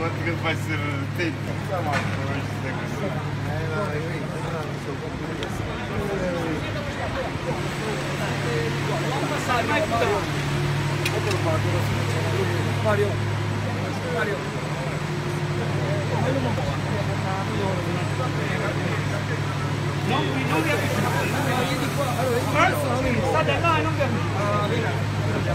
che può essere tempo. Mario. Mario. Non vi avvicinate. State là e non vi avvicinate.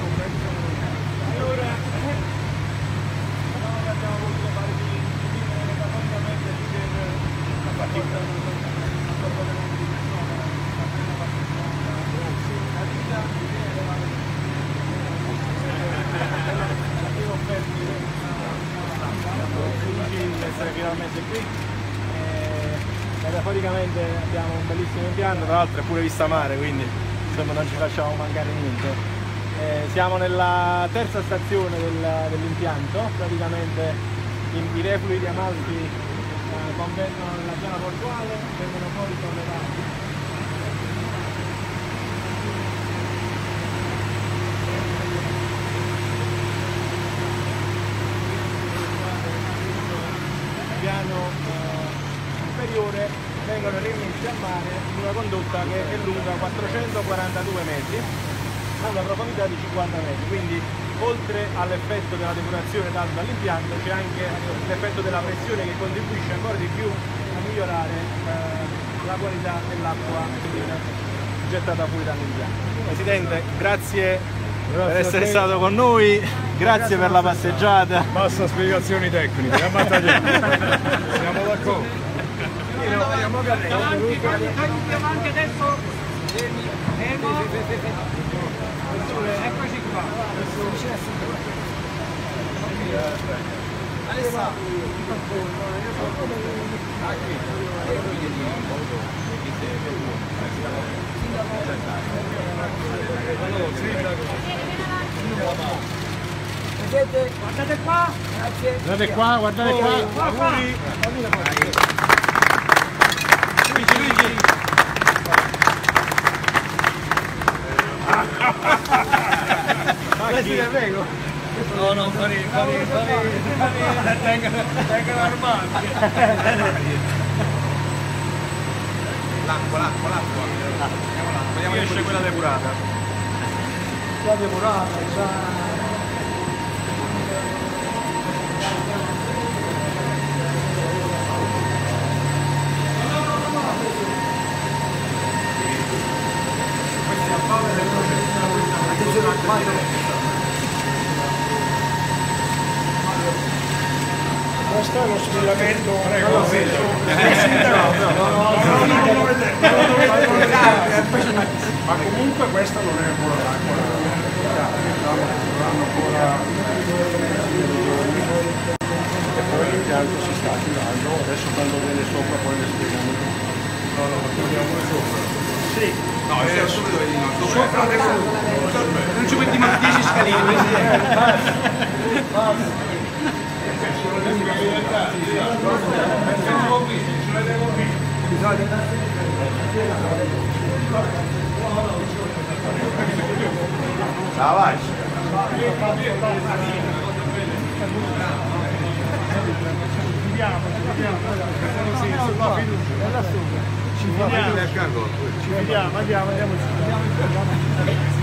Essere finalmente qui. Metaforicamente abbiamo un bellissimo impianto, tra l'altro è pure vista mare, quindi insomma non ci facciamo mancare niente. Siamo nella terza stazione dell'impianto, praticamente i reflui di Amalfi convergono nella zona portuale, vengono poi sollevati. Piano superiore vengono rimessi a mare in una condotta che è lunga 442 metri a una profondità di 50 metri, quindi oltre all'effetto della depurazione dato dall'impianto c'è anche l'effetto della pressione che contribuisce ancora di più a migliorare la qualità dell'acqua che viene gettata fuori dall'impianto. Presidente, grazie per essere stato con noi, grazie per la passeggiata. Basta spiegazioni tecniche, siamo d'accordo. Anche adesso. Eccoci qua. Vedete? Guardate qua. Grazie. Guardate qua, guardate qua. Auguri. Luigi. Presidente, prego. No, tengono armati. L'acqua. Vediamo che esce quella depurata. Già depurata, già. Questo è lo sfillamento. Ma comunque questa non è ancora l'acqua. E poi l'impianto si sta attivando, adesso quando viene sopra poi le spieghiamo. No, togliamo sopra. Sì. No, è subito Sopra Non ci mettiamo 10 scalini. La vai. Ci vediamo, andiamo.